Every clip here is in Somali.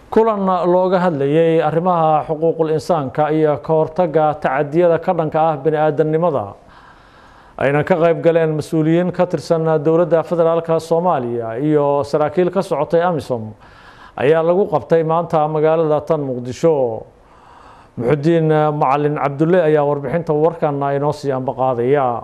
kulan looga hadlayay arrimaha xuquuqul insaanka iyo ka hortagga tacadiyada ka dhanka ah bini'aadanimada ayna ka qayb galeen mas'uuliyiin ka tirsan dowladda federaalka Soomaaliya iyo saraakiil ka socotay AMISOM ayaa lagu qabtay maanta magaalada tan Muqdisho. Muxudiin Macalin Cabdulle ayaa warbixinta warkan inoo sii ambaqaadaya.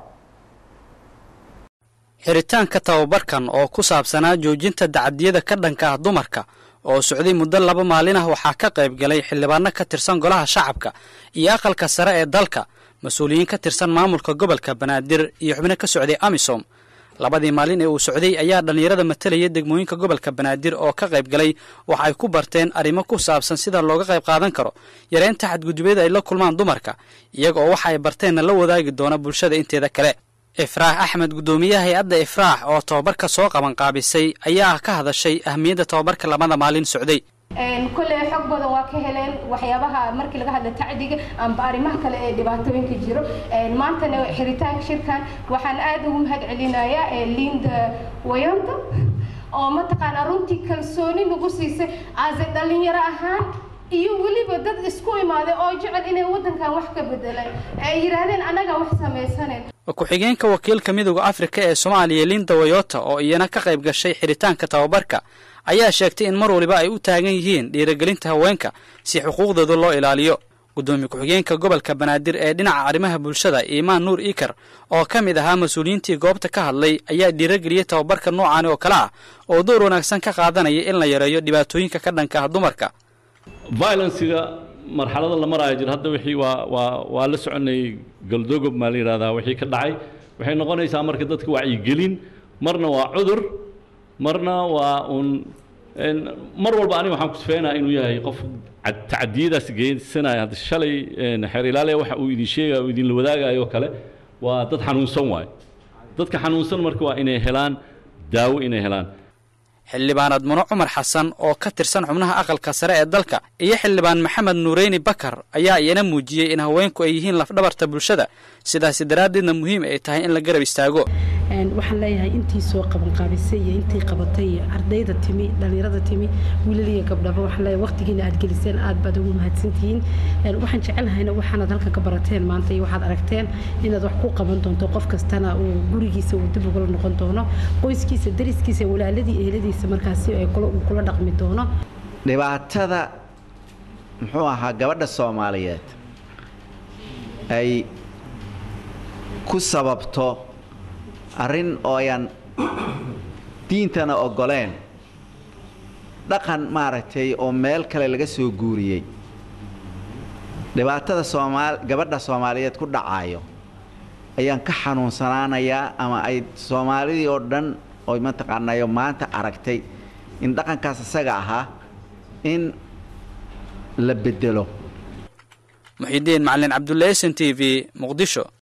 xiritaanka tababarkan oo ku saabsanaa joojinta tacadiyada ka dhanka ah dumarka oo socday muddo 2 maalin ah waxaa ka qayb galay xildhibaano ka tirsan golaha shacabka iyo aqalka sare ee dalka, mas'uuliyiin ka tirsan maamulka gobolka Banaadir iyo xubno ka socday AMISOM. 2 maalin ee uu socday ayaa dhalinyarada matalaya degmooyinka gobolka Banaadir oo ka qayb galay waxa ay ku barteen arrimo ku saabsan sida looga qayb qaadan karo yareynta xadgudubyada ay la kulmaan dumarka, iyaga oo waxa ay barteen la wadaagi doona bulshada inteeda kale. Ifraax Axmed gudoomiyaha hay'adda Ifraax oo tababarka soo qaban qaabisay ayaa ka hadashay ahmiyadda tababarka 2 maalin socday. كل حق بدن وكهلين وحيابها مركي لقى هذا تعدي أم بعرمها كلا دبعتوين كجرو ما أنتنا حريتان شركة وحن آدم هاد علينا يا ليند ويانتا أو ما تقال رنتي كلسوني نقصيس عزت اللي يراهن يقولي بدت إسكوي ماذا أو جعل إنه ودن كان وحكة بدلا يرادين أنا جا وحسة ميسنة ku-xigeenka wakiilka midowga Afrika ee Soomaaliya Linda Wayota oo iyana ka qayb gashay xiritaanka tababarka ayaa sheegtay in mar waliba ay u taagan yihiin dhiirigelinta haweenka si xuquuqdooda loo ilaaliyo. Gudoomiye ku-xigeenka gobolka Banaadir ee dhinaca arrimaha bulshada Iimaan Nuur Ikar oo ka mid ahaa mas'uuliyiintii goobta ka hadlay ayaa dhiirigeliyay tababarka noocan oo kala ah oo door wanaagsan ka qaadanaya in la yareeyo dhibaatooyinka ka dhanka ah dumarka. Violence-ga marxalada la marayo jir hadda wixii waa la soconay galdogob ma leeyahay wixii ka dhacay waxay noqonaysaa marka dadka wacyi gelin marna waa cudur marna waa mar walba aniga waxaan ku sifeynaa inuu yahay qof tacadiyadaas geysanaya hadda shalay xeer ilaaliye waxa uu idin sheegay oo idin la wadaagayo kale waa dad xanuunsan waay dadka xanuunsan marka waa inay helaan daawo inay helaan. xildhibaan Admano Cumar Xasan oo ka tirsan xubnaha aqalka sare ee dalka iyo xildhibaan Maxamed Nuureeni Bakar ayaa iyana muujiyay in haweenku ay yihiin laf dhabarta bulshada sidaas daraadeedna muhiim ay tahay in la garab istaago. waxaan leeyahay intii soo qaban qaabisay iyo intii qabatay ardayda timi dhalinyarada timi wiilaliya gabdhaba waxaan leeyahay waqtigiina aad geliseen aad baad ugu mahadsantihiin. waxaan jecelnahayna waxaad halka ka barateen maanta iyo waxaad aragteen inaad wax ku qaban doonto qof kastana uu gurigiisa uu dib ugu noqon doono qoyskiisa dariskiisa walaaladii eheladiisa markaasi ay kula dhaqmi doono. dhibaatada muxuu ahaa gabadha Soomaaliyeed ay ku sababto arrin oo ayaan diintana ogoleen dhaqan maaragtay oo meel kale laga soo guuriyay dhibaatada gabadha Soomaaliyeed ku dhacayo ayaan ka xanuunsanaanayaa ama ay Soomaalidii oo dhan oo ma taqaanayo maanta aragtay in dhaqankaas isaga ahaa in la bedelo. Muxudiin Macalin Cabdulle, SNTV, Muqdisho.